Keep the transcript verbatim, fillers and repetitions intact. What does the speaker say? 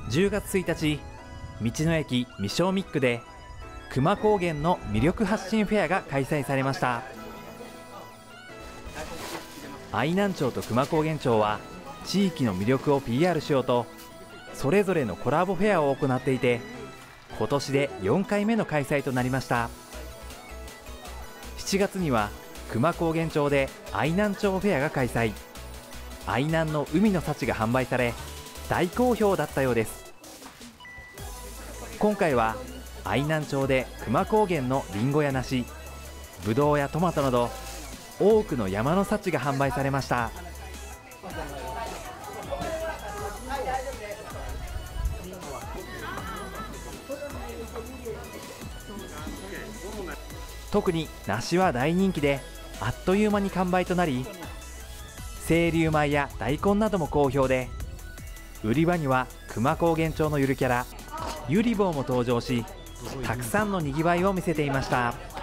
じゅうがつついたち、道の駅みしょうみっくで久万高原の魅力発信フェアが開催されました。愛南町と久万高原町は地域の魅力を ピーアール しようとそれぞれのコラボフェアを行っていて、今年でよんかいめの開催となりました。しちがつには久万高原町で愛南町フェアが開催。愛南の海の幸が販売され大好評だったようです。今回は愛南町で久万高原のリンゴや梨、ぶどうやトマトなど多くの山の幸が販売されました。特に梨は大人気であっという間に完売となり、清流米や大根なども好評で、売り場には久万高原町のゆるキャラゆりぼうも登場し、たくさんのにぎわいを見せていました。